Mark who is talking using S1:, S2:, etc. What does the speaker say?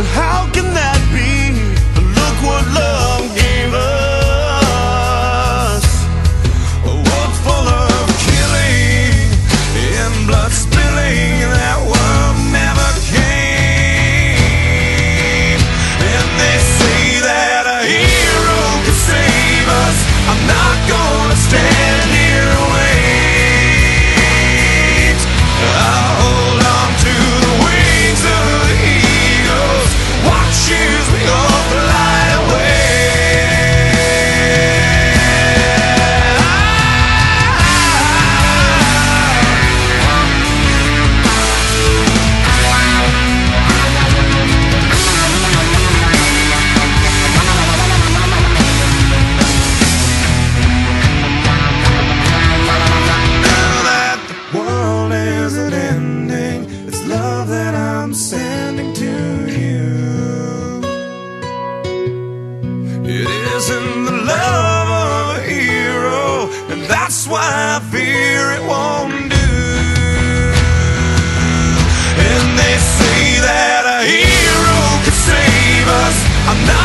S1: But how can that be? Look what love gave us. A world full of killing and blood spilling. That world never came. And they say that a hero can save us. I'm not gonna stand here and wait. I'll hold on to the wings of the eagles. Watch as we all fly away. Now that the world isn't ending, it's love that I'm sending to you. It isn't the love of a hero, and that's why I fear it won't do. And they say that a hero can save us. I'm not